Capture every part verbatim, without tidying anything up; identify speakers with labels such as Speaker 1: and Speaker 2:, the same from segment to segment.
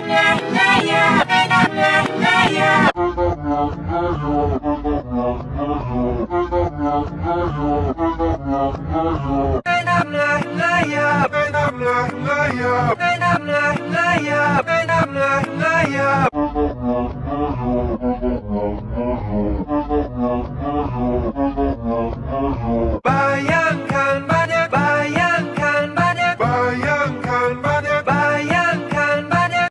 Speaker 1: Bayangkan banyak, bayangkan banyak, bayangkan banyak, bayangkan banyak.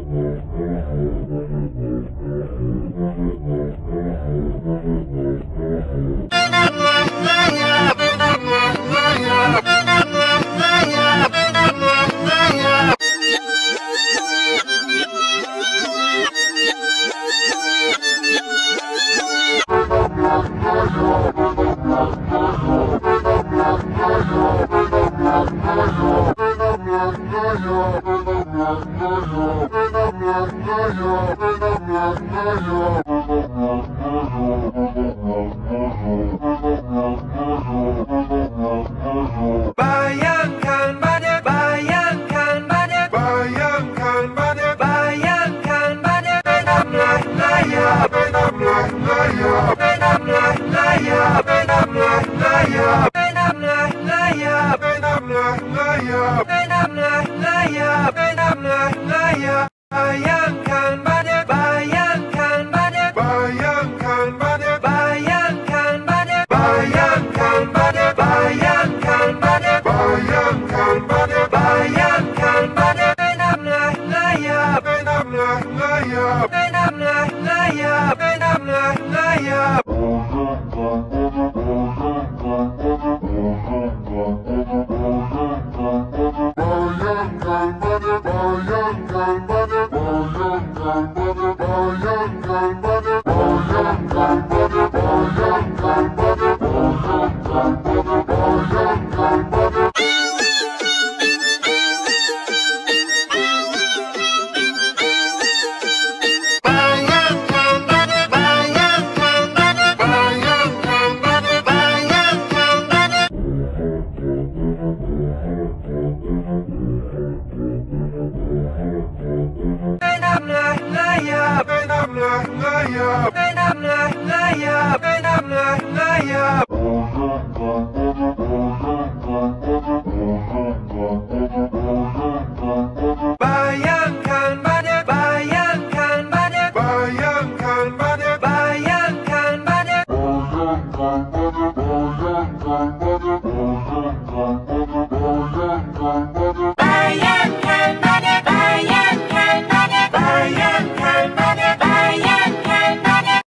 Speaker 1: Bayangkan banyak, bayangkan banyak, bayangkan banyak, bayangkan banyak. Benamlah layar, benamlah layar, benamlah layar, benamlah layar, benamlah layar, benamlah layar, benamlah layar, benamlah layar. Bayangkan banyak, bayangkan banyak, bayangkan banyak, bayangkan banyak, bayangkan banyak, bayangkan banyak, bayangkan banyak, bayangkan banyak. Benamlah layar, benamlah layar, benamlah layar, benamlah layar. Bayangkan banyak, bayangkan banyak, bayangkan banyak, bayangkan banyak, bayangkan banyak, bayangkan banyak, bayangkan banyak, bayangkan banyak. Benamlah layar, benamlah layar, benamlah layar, benamlah layar. Bayangkan banyak, bayangkan banyak, bayangkan banyak, bayangkan banyak, bayangkan banyak, bayangkan banyak, bayangkan banyak, bayangkan banyak.